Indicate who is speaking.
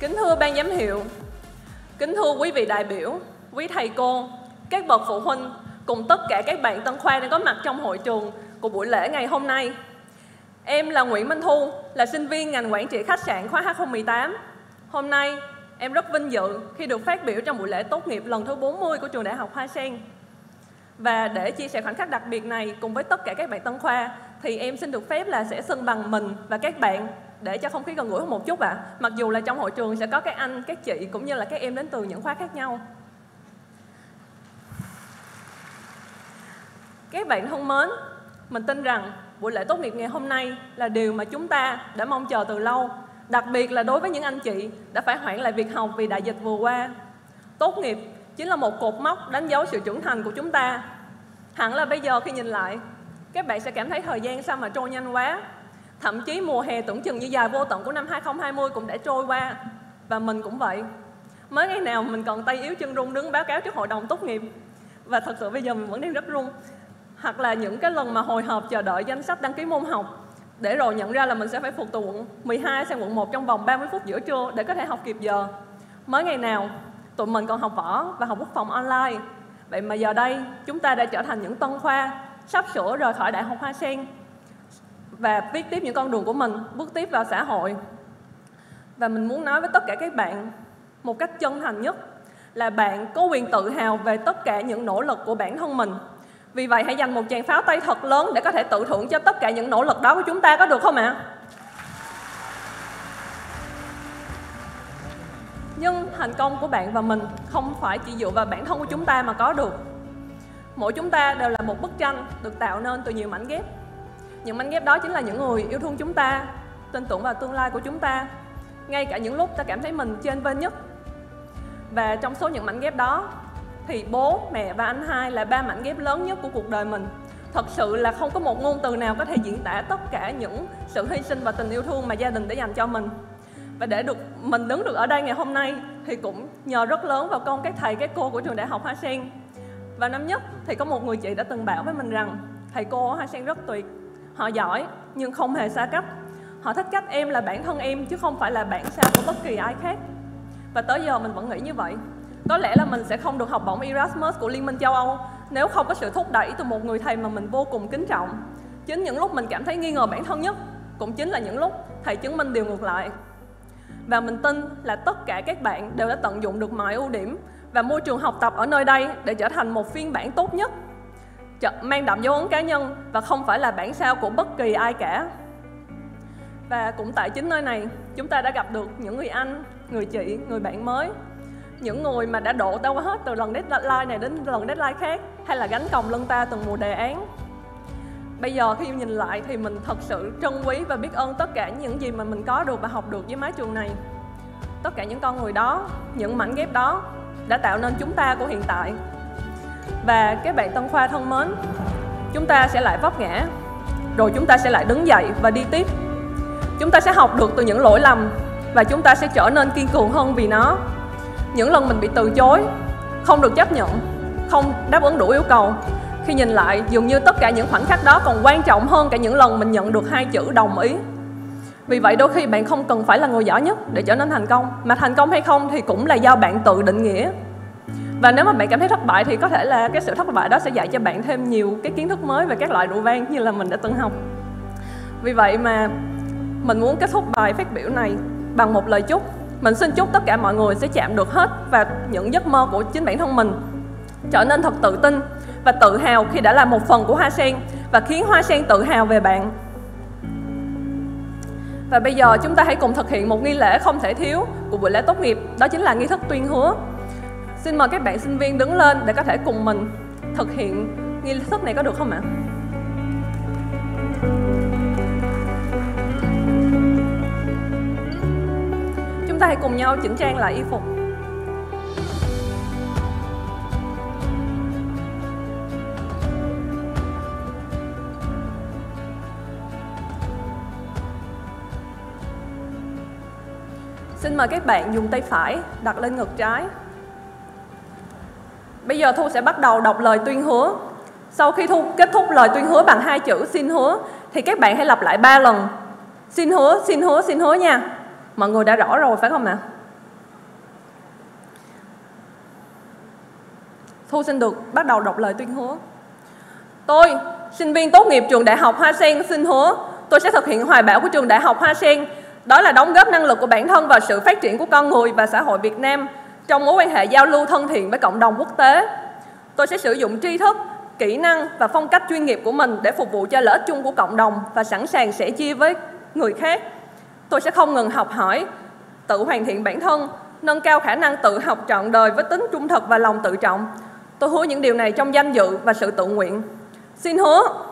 Speaker 1: Kính thưa ban giám hiệu, kính thưa quý vị đại biểu, quý thầy cô, các bậc phụ huynh cùng tất cả các bạn tân khoa đang có mặt trong hội trường của buổi lễ ngày hôm nay. Em là Nguyễn Minh Thu, là sinh viên ngành quản trị khách sạn khóa H018. Hôm nay, em rất vinh dự khi được phát biểu trong buổi lễ tốt nghiệp lần thứ 40 của trường Đại học Hoa Sen. Và để chia sẻ khoảnh khắc đặc biệt này cùng với tất cả các bạn tân khoa, thì em xin được phép là sẽ xưng bằng mình và các bạn để cho không khí gần gũi hơn một chút ạ. Mặc dù là trong hội trường sẽ có các anh, các chị cũng như là các em đến từ những khóa khác nhau. Các bạn thân mến, mình tin rằng buổi lễ tốt nghiệp ngày hôm nay là điều mà chúng ta đã mong chờ từ lâu, đặc biệt là đối với những anh chị đã phải hoãn lại việc học vì đại dịch vừa qua. Tốt nghiệp chính là một cột mốc đánh dấu sự trưởng thành của chúng ta. Hẳn là bây giờ khi nhìn lại, các bạn sẽ cảm thấy thời gian sao mà trôi nhanh quá. Thậm chí mùa hè tưởng chừng như dài vô tận của năm 2020 cũng đã trôi qua. Và mình cũng vậy. Mới ngày nào mình còn tay yếu chân run đứng báo cáo trước hội đồng tốt nghiệp. Và thật sự bây giờ mình vẫn đang rất run. Hoặc là những cái lần mà hồi hộp chờ đợi danh sách đăng ký môn học, để rồi nhận ra là mình sẽ phải phục từ quận 12 sang quận 1 trong vòng 30 phút giữa trưa để có thể học kịp giờ. Mới ngày nào tụi mình còn học võ và học quốc phòng online. Vậy mà giờ đây chúng ta đã trở thành những tân khoa sắp sửa rời khỏi Đại học Hoa Sen và viết tiếp những con đường của mình, bước tiếp vào xã hội. Và mình muốn nói với tất cả các bạn một cách chân thành nhất là bạn có quyền tự hào về tất cả những nỗ lực của bản thân mình. Vì vậy hãy dành một tràng pháo tay thật lớn để có thể tự thưởng cho tất cả những nỗ lực đó của chúng ta, có được không ạ? Nhưng thành công của bạn và mình không phải chỉ dựa vào bản thân của chúng ta mà có được. Mỗi chúng ta đều là một bức tranh được tạo nên từ nhiều mảnh ghép. Những mảnh ghép đó chính là những người yêu thương chúng ta, tin tưởng vào tương lai của chúng ta, ngay cả những lúc ta cảm thấy mình chênh vênh nhất. Và trong số những mảnh ghép đó thì bố, mẹ và anh hai là ba mảnh ghép lớn nhất của cuộc đời mình. Thật sự là không có một ngôn từ nào có thể diễn tả tất cả những sự hy sinh và tình yêu thương mà gia đình đã dành cho mình. Và để mình đứng được ở đây ngày hôm nay thì cũng nhờ rất lớn vào công các thầy, các cô của trường Đại học Hoa Sen. Và năm nhất thì có một người chị đã từng bảo với mình rằng thầy cô ở Hoa Sen rất tuyệt. Họ giỏi nhưng không hề xa cách. Họ thích cách em là bản thân em chứ không phải là bản sao của bất kỳ ai khác. Và tới giờ mình vẫn nghĩ như vậy. Có lẽ là mình sẽ không được học bổng Erasmus của Liên minh châu Âu nếu không có sự thúc đẩy từ một người thầy mà mình vô cùng kính trọng. Chính những lúc mình cảm thấy nghi ngờ bản thân nhất cũng chính là những lúc thầy chứng minh điều ngược lại. Và mình tin là tất cả các bạn đều đã tận dụng được mọi ưu điểm và môi trường học tập ở nơi đây để trở thành một phiên bản tốt nhất, mang đậm dấu ấn cá nhân và không phải là bản sao của bất kỳ ai cả. Và cũng tại chính nơi này, chúng ta đã gặp được những người anh, người chị, người bạn mới, những người mà đã độ ta qua hết từ lần deadline này đến lần deadline khác, hay là gánh còng lưng ta từng mùa đề án. Bây giờ khi nhìn lại thì mình thật sự trân quý và biết ơn tất cả những gì mà mình có được và học được với mái trường này. Tất cả những con người đó, những mảnh ghép đó đã tạo nên chúng ta của hiện tại. Và các bạn tân khoa thân mến, chúng ta sẽ lại vấp ngã, rồi chúng ta sẽ lại đứng dậy và đi tiếp. Chúng ta sẽ học được từ những lỗi lầm và chúng ta sẽ trở nên kiên cường hơn vì nó. Những lần mình bị từ chối, không được chấp nhận, không đáp ứng đủ yêu cầu, khi nhìn lại dường như tất cả những khoảnh khắc đó còn quan trọng hơn cả những lần mình nhận được 2 chữ đồng ý. Vì vậy đôi khi bạn không cần phải là người giỏi nhất để trở nên thành công, mà thành công hay không thì cũng là do bạn tự định nghĩa. Và nếu mà bạn cảm thấy thất bại thì có thể là cái sự thất bại đó sẽ dạy cho bạn thêm nhiều cái kiến thức mới về các loại rượu vang như là mình đã từng học. Vì vậy mà mình muốn kết thúc bài phát biểu này bằng một lời chúc. Mình xin chúc tất cả mọi người sẽ chạm được hết vào những giấc mơ của chính bản thân mình, trở nên thật tự tin và tự hào khi đã là một phần của Hoa Sen và khiến Hoa Sen tự hào về bạn. Và bây giờ chúng ta hãy cùng thực hiện một nghi lễ không thể thiếu của buổi lễ tốt nghiệp, đó chính là nghi thức tuyên hứa. Xin mời các bạn sinh viên đứng lên để có thể cùng mình thực hiện nghi thức này, có được không ạ? Chúng ta hãy cùng nhau chỉnh trang lại y phục. Xin mời các bạn dùng tay phải đặt lên ngực trái. Bây giờ Thu sẽ bắt đầu đọc lời tuyên hứa. Sau khi Thu kết thúc lời tuyên hứa bằng 2 chữ xin hứa thì các bạn hãy lặp lại 3 lần. Xin hứa, xin hứa, xin hứa nha. Mọi người đã rõ rồi phải không ạ? Thu xin được bắt đầu đọc lời tuyên hứa. Tôi, sinh viên tốt nghiệp trường Đại học Hoa Sen, xin hứa tôi sẽ thực hiện hoài bão của trường Đại học Hoa Sen, đó là đóng góp năng lực của bản thân vào sự phát triển của con người và xã hội Việt Nam trong mối quan hệ giao lưu thân thiện với cộng đồng quốc tế. Tôi sẽ sử dụng tri thức, kỹ năng và phong cách chuyên nghiệp của mình để phục vụ cho lợi ích chung của cộng đồng và sẵn sàng sẻ chia với người khác. Tôi sẽ không ngừng học hỏi, tự hoàn thiện bản thân, nâng cao khả năng tự học trọn đời với tính trung thực và lòng tự trọng. Tôi hứa những điều này trong danh dự và sự tự nguyện. Xin hứa